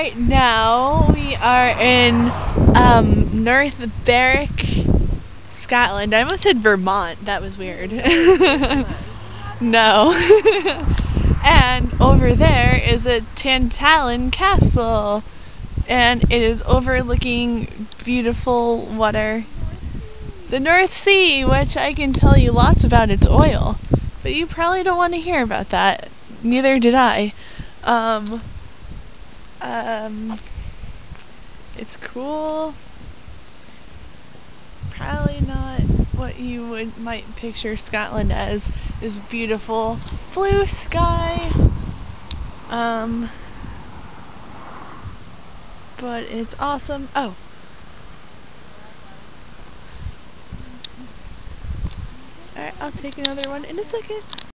right now we are in North Berwick, Scotland. I almost said Vermont. That was weird. No. And over there is a Tantallon Castle, and it is overlooking beautiful water. The North Sea, which I can tell you lots about its oil, but you probably don't want to hear about that. Neither did I. It's cool. Probably not what you might picture Scotland as. This beautiful blue sky. But it's awesome. Oh. Alright, I'll take another one in a second.